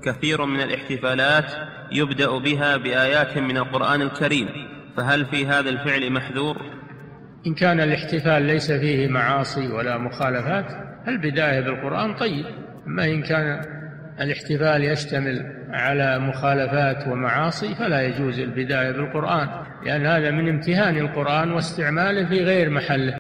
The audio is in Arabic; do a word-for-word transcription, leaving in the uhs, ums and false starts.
كثير من الاحتفالات يبدأ بها بآيات من القرآن الكريم، فهل في هذا الفعل محذور؟ إن كان الاحتفال ليس فيه معاصي ولا مخالفات البداية بالقرآن طيب، أما إن كان الاحتفال يشتمل على مخالفات ومعاصي فلا يجوز البداية بالقرآن، لأن هذا من امتهان القرآن واستعماله في غير محله.